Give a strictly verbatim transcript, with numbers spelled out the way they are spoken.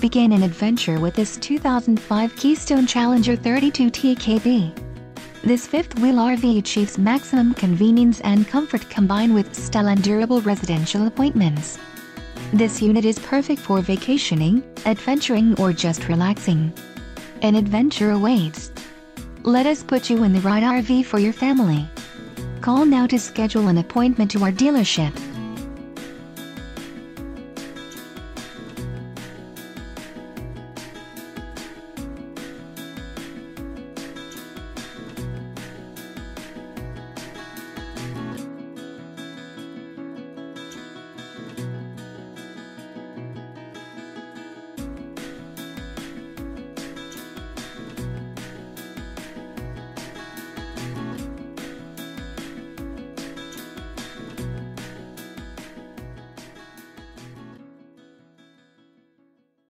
Begin an adventure with this two thousand five Keystone Challenger thirty-two T K B. This fifth-wheel R V achieves maximum convenience and comfort combined with style and durable residential appointments. This unit is perfect for vacationing, adventuring or just relaxing. An adventure awaits. Let us put you in the right R V for your family. Call now to schedule an appointment to our dealership.